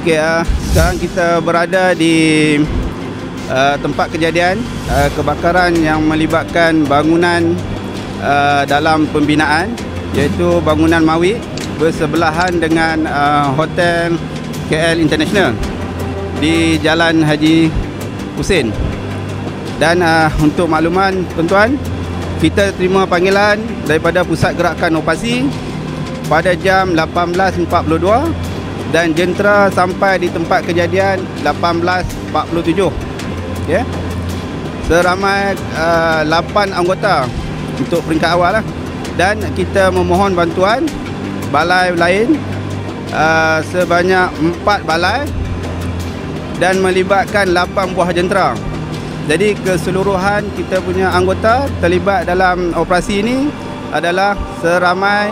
Okey, sekarang kita berada di tempat kejadian kebakaran yang melibatkan bangunan dalam pembinaan, iaitu bangunan Mawik bersebelahan dengan Hotel KL International di Jalan Haji Hussein. Dan untuk makluman tuan-tuan, kita terima panggilan daripada Pusat Gerakan Operasi pada jam 18.42 dan jentera sampai di tempat kejadian 18.47. Okay. Seramai 8 anggota untuk peringkat awal lah. Dan kita memohon bantuan balai lain sebanyak 4 balai dan melibatkan 8 buah jentera. Jadi keseluruhan kita punya anggota terlibat dalam operasi ini adalah seramai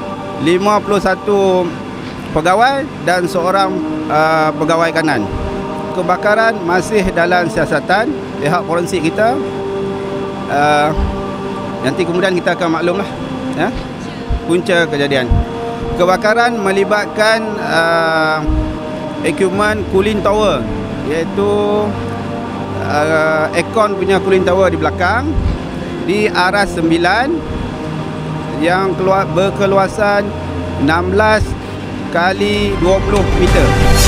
51 pegawai dan seorang pegawai kanan. Kebakaran masih dalam siasatan pihak forensik kita. Nanti kemudian kita akan maklumlah ya, punca kejadian. Kebakaran melibatkan equipment cooling tower, iaitu aircon punya cooling tower di belakang di aras 9 yang berkeluasan 16 kali 20 meter.